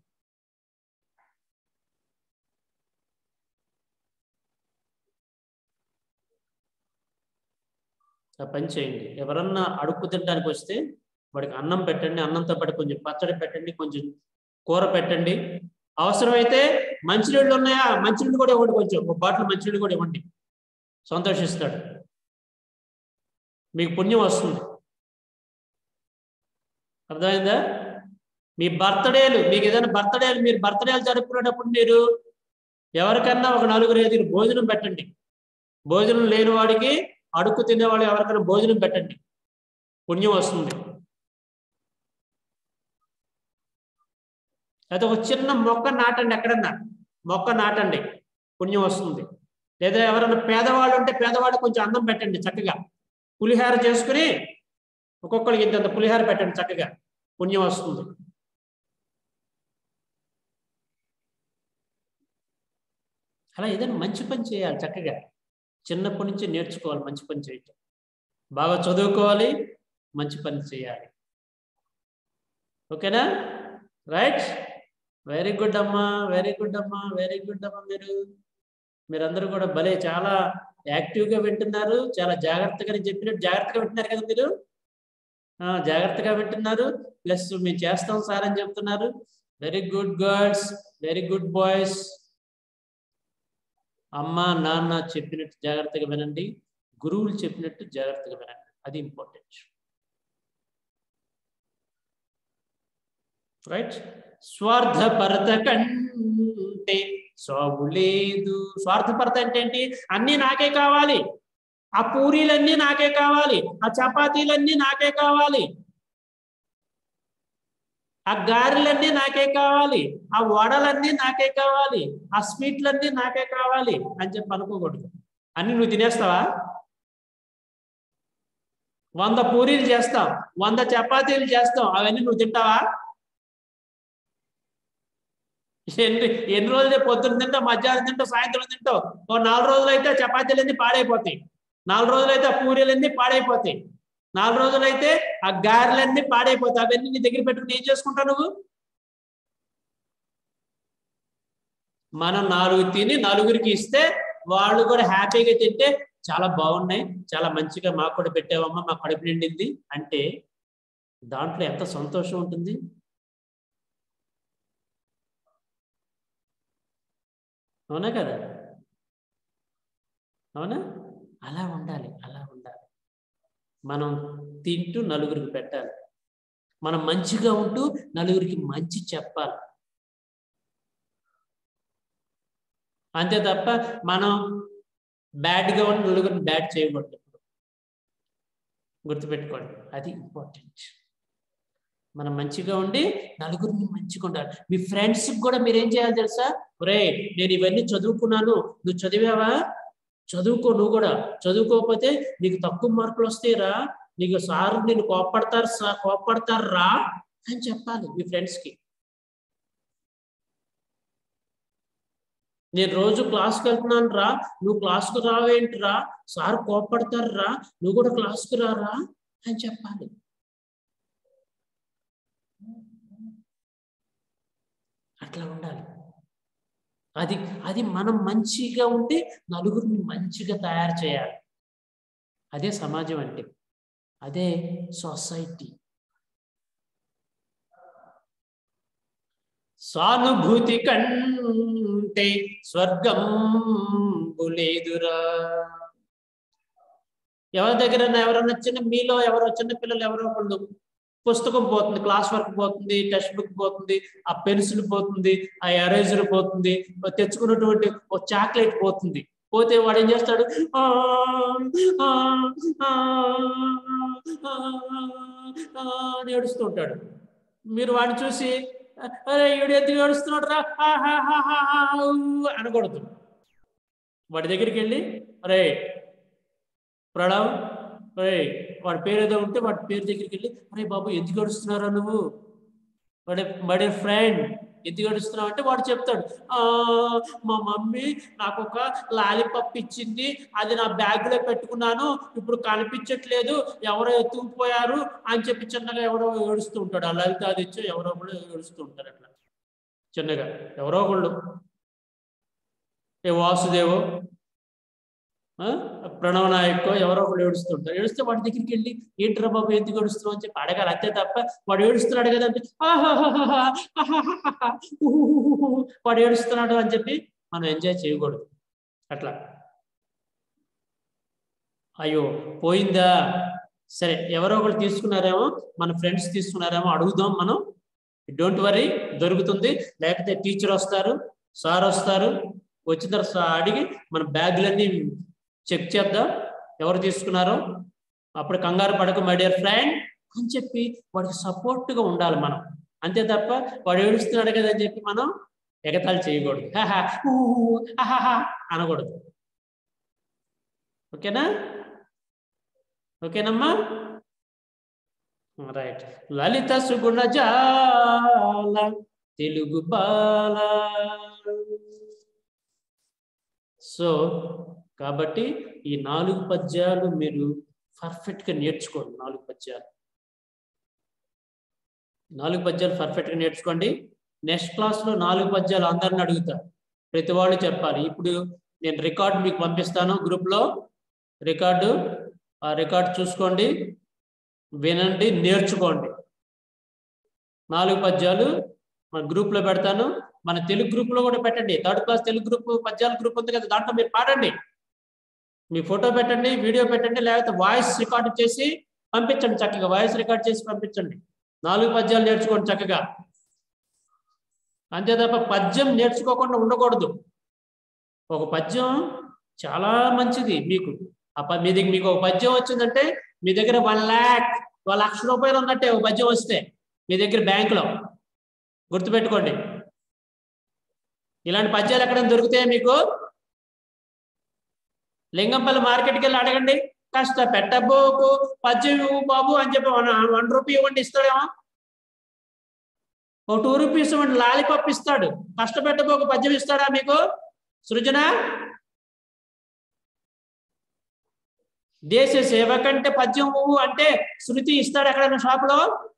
పని చేయండి. ఎవరన్నా అడుక్కు తినడానికి వస్తే వాడికి అన్నం పెట్టండి, అన్నంతో పాటు కొంచెం పచ్చడి పెట్టండి, కొంచెం కూర పెట్టండి. అవసరమైతే మంచినీళ్ళు ఉన్నాయా, మంచినీళ్ళు కూడా ఇవ్వండి, కొంచెం ఒక బాటిల్ మంచినీళ్ళు కూడా ఇవ్వండి, సంతోషిస్తాడు, మీకు పుణ్యం వస్తుంది. అర్థమైందా? మీ బర్త్డేలు, మీకు ఏదైనా బర్త్డేలు, మీరు బర్త్డేలు జరుపుకునేటప్పుడు మీరు ఎవరికన్నా ఒక నలుగురు ఐదుగురు భోజనం పెట్టండి. భోజనం లేని వాడికి, అడుక్కు తినేవాళ్ళు ఎవరికైనా భోజనం పెట్టండి, పుణ్యం వస్తుంది. అయితే ఒక చిన్న మొక్క నాటండి, ఎక్కడన్నా మొక్క నాటండి, పుణ్యం వస్తుంది. లేదా ఎవరైనా పేదవాళ్ళు ఉంటే పేదవాళ్ళు కొంచెం అన్నం పెట్టండి, చక్కగా పులిహార చేసుకుని ఒక్కొక్కరికి ఇంత పులిహార పెట్టండి, చక్కగా పుణ్యం వస్తుంది. అలా ఏదైనా మంచి పని చేయాలి, చక్కగా చిన్నప్పటి నుంచి నేర్చుకోవాలి మంచి పని చేయటం. బాగా చదువుకోవాలి, మంచి పని చేయాలి. ఓకేనా? రైట్, వెరీ గుడ్ అమ్మా, వెరీ గుడ్ అమ్మా, వెరీ గుడ్ అమ్మా. మీరు మీరందరూ కూడా భలే చాలా యాక్టివ్గా వింటున్నారు, చాలా జాగ్రత్తగా చెప్పినట్టు జాగ్రత్తగా వింటున్నారు కదా మీరు, జాగ్రత్తగా వింటున్నారు. ప్లస్ మేము చేస్తాం సార్ అని చెప్తున్నారు. Very good girls, very good boys. అమ్మ నాన్న చెప్పినట్టు జాగ్రత్తగా వినండి, గురువులు చెప్పినట్టు జాగ్రత్తగా వినండి, అది ఇంపార్టెంట్. రైట్? స్వార్థపరత కంటే సాగు లేదు. స్వార్థపరత అంటే ఏంటి? అన్నీ నాకే కావాలి, ఆ పూరీలన్నీ నాకే కావాలి, ఆ చపాతీలన్నీ నాకే కావాలి, ఆ గారెలన్నీ నాకే కావాలి, ఆ వడలన్నీ నాకే కావాలి, ఆ స్వీట్లన్నీ నాకే కావాలి అని చెప్పి అనుకోకూడదు. అన్ని నువ్వు తినేస్తావా? వంద పూరీలు చేస్తావు, వంద చపాతీలు చేస్తావు, అవన్నీ నువ్వు తింటావా? ఎన్ని ఎన్ని రోజులు పొద్దున్న తింటావు, మధ్యాహ్నం తింటావు, సాయంత్రం తింటావు. ఓ నాలుగు రోజులు అయితే చపాతీలు అన్ని పాడైపోతాయి, నాలుగు రోజులు అయితే ఆ పూరీలన్నీ పాడైపోతాయి, నాలుగు రోజులు అయితే ఆ గారెలన్నీ పాడైపోతాయి. అవన్నీ నీ దగ్గర పెట్టుకుని ఏం చేసుకుంటావు నువ్వు? మనం నాలుగు తిని నలుగురికి ఇస్తే వాళ్ళు కూడా హ్యాపీగా తింటే చాలా బాగున్నాయి, చాలా మంచిగా మాకు కూడా పెట్టావమ్మా, మా కడుపు నిండింది అంటే దాంట్లో ఎంత సంతోషం ఉంటుంది. అవునా కదా? అవునా? అలా ఉండాలి, అలా ఉండాలి. మనం తింటూ నలుగురికి పెట్టాలి, మనం మంచిగా ఉంటూ నలుగురికి మంచి చెప్పాలి. అంతే తప్ప మనం బ్యాడ్గా ఉండి నలుగురిని బ్యాడ్ చేయకూడదు. గుర్తుపెట్టుకోండి, అది ఇంపార్టెంట్. మనం మంచిగా ఉండి నలుగురిని మంచిగా ఉండాలి. మీ ఫ్రెండ్స్కి కూడా మీరు ఏం చేయాలి తెలుసా? ఒరే నేను ఇవన్నీ చదువుకున్నాను, నువ్వు చదివావా? చదువుకో, నువ్వు కూడా చదువుకోకపోతే నీకు తక్కువ మార్కులు వస్తాయిరా, నీకు సార్ నేను కోప్పడతారు సార్ కోప్పడతారు రా అని చెప్పాలి మీ ఫ్రెండ్స్కి. నేను రోజు క్లాస్కి వెళ్తున్నాను రా, నువ్వు క్లాస్కు రావేంటిరా, సార్ కోప్పడతారు రా, నువ్వు కూడా క్లాస్కి రారా అని చెప్పాలి. అట్లా ఉండాలి. అది అది మనం మంచిగా ఉంటే నలుగురిని మంచిగా తయారు చేయాలి. అదే సమాజం అంటే, అదే సొసైటీ. సానుభూతి కంటే స్వర్గం లేదురా. ఎవరి దగ్గర ఎవరన్నా చిన్న మీలో ఎవరో చిన్న పిల్లలు ఎవరో ఒకళ్ళు పుస్తకం పోతుంది, క్లాస్ వర్క్ పోతుంది, టెక్స్ట్ బుక్ పోతుంది, ఆ పెన్సిల్ పోతుంది, ఆ ఎరేజర్ పోతుంది, తెచ్చుకున్నటువంటి ఒక చాక్లెట్ పోతుంది. పోతే వాడు ఏం చేస్తాడు? అని ఏడుస్తూ ఉంటాడు. మీరు వాడిని చూసి అరే ఈడు ఎందుకు ఏడుస్తున్నాడు రా అనకూడదు. వాడి దగ్గరికి వెళ్ళి అరే ప్రణవ్, అరే వాడి పేరు ఏదో ఉంటే వాడి పేరు దగ్గరికి వెళ్ళి అరే బాబు ఎందుకు ఏడుస్తున్నారా నువ్వు, వాడి మై ఫ్రెండ్ ఎందుకు ఏడుస్తున్నావు అంటే వాడు చెప్తాడు, మా మమ్మీ నాకు ఒక లాలీపాప్ ఇచ్చింది, అది నా బ్యాగ్లో పెట్టుకున్నాను, ఇప్పుడు కనిపించట్లేదు, ఎవరో ఎత్తుకుపోయారు అని చెప్పి చిన్నగా ఎవరో ఏడుస్తూ ఉంటాడు. ఆ లలిత అది ఇచ్చి ఎవరో కూడా ఏడుస్తూ ఉంటారు. అట్లా చిన్నగా ఎవరో ఒకళ్ళు, ఏ వాసుదేవో ప్రణవ్ నాయక్కో ఎవరో ఒకళ్ళు ఏడుస్తుంటారు. ఏడుస్తే వాడి దగ్గరికి వెళ్ళి ఏంట్రా బాబు ఎందుకు ఏడుస్తున్నావు అని చెప్పి అడగాలి. అంతే తప్ప వాడు ఏడుస్తున్నాడు కదా అంటే వాడు ఏడుస్తున్నాడు అని చెప్పి మనం ఎంజాయ్ చేయకూడదు. అట్లా అయ్యో పోయిందా, సరే ఎవరో ఒకళ్ళు తీసుకున్నారేమో, మన ఫ్రెండ్స్ తీసుకున్నారేమో అడుగుదాం మనం. డోంట్ వరీ, దొరుకుతుంది. లేకపోతే టీచర్ వస్తారు, సార్ వస్తారు, వచ్చిన తర్వాత అడిగి మన బ్యాగులన్నీ చెక్ చేద్దాం ఎవరు తీసుకున్నారో. అప్పుడు కంగారు పడకు మై డియర్ ఫ్రెండ్ అని చెప్పి వాడికి సపోర్ట్గా ఉండాలి మనం. అంతే తప్ప వాడు ఏడుస్తున్నాడు కదా అని చెప్పి మనం ఎగతాళి చేయకూడదు, అనకూడదు. ఓకేనా? ఓకేనమ్మా? రైట్. లలిత సుగుణజాల తెలుగు బాల. సో కాబట్టి ఈ నాలుగు పద్యాలు మీరు పర్ఫెక్ట్గా నేర్చుకోండి. నాలుగు పద్యాలు నాలుగు పద్యాలు పర్ఫెక్ట్గా నేర్చుకోండి. నెక్స్ట్ క్లాస్లో నాలుగు పద్యాలు అందరిని అడుగుతా, ప్రతి వాళ్ళు చెప్పాలి. ఇప్పుడు నేను రికార్డు మీకు పంపిస్తాను గ్రూప్లో, రికార్డు ఆ రికార్డు చూసుకోండి, వినండి, నేర్చుకోండి. నాలుగు పద్యాలు మన గ్రూప్లో పెడతాను. మన తెలుగు గ్రూప్లో కూడా పెట్టండి. థర్డ్ క్లాస్ తెలుగు గ్రూప్ పద్యాల గ్రూప్ ఉంది కదా, దాంట్లో మీరు పాడండి, మీ ఫోటో పెట్టండి, వీడియో పెట్టండి, లేకపోతే వాయిస్ రికార్డు చేసి పంపించండి. చక్కగా వాయిస్ రికార్డ్ చేసి పంపించండి. నాలుగు పద్యాలు నేర్చుకోండి చక్కగా. అంతే తప్ప పద్యం నేర్చుకోకుండా ఉండకూడదు. ఒక పద్యం చాలా మంచిది మీకు. ఆ మీ దగ్గర మీకు ఒక పద్యం వచ్చిందంటే మీ దగ్గర వన్ ల్యాక్ ఒక లక్ష రూపాయలు ఉన్నట్టే. ఒక పద్యం వస్తే మీ దగ్గర బ్యాంకులో. గుర్తుపెట్టుకోండి, ఇలాంటి పద్యాలు ఎక్కడైనా దొరుకుతాయా మీకు? లింగంపల్లి మార్కెట్కి వెళ్ళి అడగండి, కాస్త పెట్టబోకు పద్యం బాబు అని చెప్పి వన్ వన్ రూపీ ఇవ్వండి, ఇస్తాడేమో. ఒక టూ రూపీస్ లాలీపాప్ ఇస్తాడు, కష్టపెట్టబో ఒక పద్యం ఇస్తాడా మీకు సృజన? దేశ సేవ కంటే పద్యం అంటే శృతి ఇస్తాడు ఎక్కడైనా షాపులో?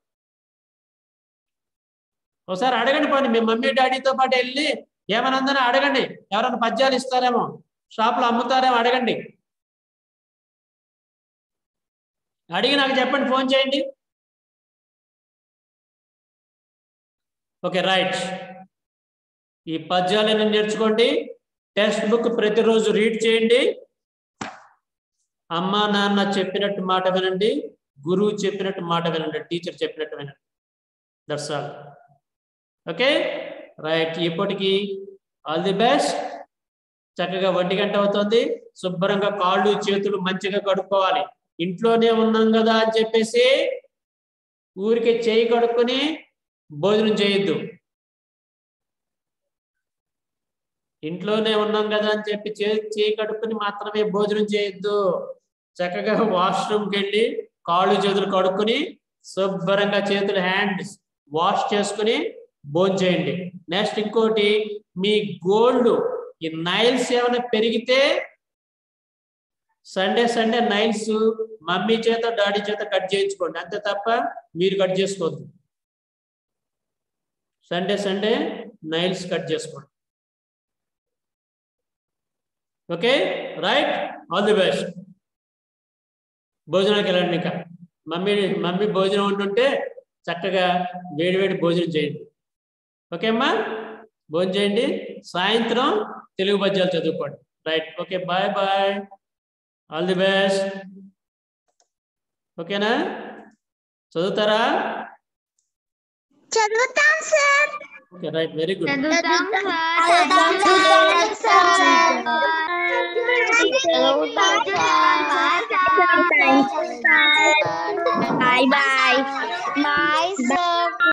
ఒకసారి అడగండి పోనీ మీ మమ్మీ డాడీతో పాటు వెళ్ళి ఏమనందని అడగండి, ఎవరైనా పద్యాలు ఇస్తారేమో, షాపులో అమ్ముతారేమో అడగండి. అడిగి నాకు చెప్పండి, ఫోన్ చేయండి. Okay right. ఈ పద్యాలను నేర్చుకోండి, టెక్స్ట్ బుక్ ప్రతిరోజు రీడ్ చేయండి, అమ్మ నాన్న చెప్పినట్టు మాట వినండి, గురువు చెప్పినట్టు మాట వినండి, టీచర్ చెప్పినట్టు వినండి. That's all. Okay right. ఇప్పటికి ఆల్ ది బెస్ట్. చక్కగా ఒంటి గంట అవుతుంది, శుభ్రంగా కాళ్ళు చేతులు మంచిగా కడుక్కోవాలి. ఇంట్లోనే ఉన్నాం కదా అని చెప్పేసి ఊరికే చేయి కడుక్కొని భోజనం చేయొద్దు. ఇంట్లోనే ఉన్నాం కదా అని చెప్పి చేయి కడుక్కొని మాత్రమే భోజనం చేయొద్దు. చక్కగా వాష్రూమ్కి వెళ్ళి కాళ్ళు చేతులు కడుక్కొని శుభ్రంగా చేతులు హ్యాండ్స్ వాష్ చేసుకుని భోజనం చేయండి. నెక్స్ట్ ఇంకోటి, మీ గోల్డ్ ఈ నైల్స్ ఏమైనా పెరిగితే సండే సండే నైల్స్ మమ్మీ చేత డాడీ చేత కట్ చేయించుకోండి, అంతే తప్ప మీరు కట్ చేసుకోవద్దు. సండే సండే నైల్స్ కట్ చేసుకోండి. Okay right. All the best. భోజనానికి వెళ్ళండి. ఇంకా మమ్మీ మమ్మీ భోజనం ఉంటుంటే చక్కగా వేడి వేడి భోజనం చేయండి. ఓకే అమ్మా, భోజనం చేయండి. సాయంత్రం తెలుగు పద్యాలు చదువుకోండి. Right. Okay bye bye. All the best. ఓకేనా? చదువుతారా? చదువుతాం sir. Okay right, very good. చదువుతాం సార్. చదువుతాం sir. Bye bye. Bye sir.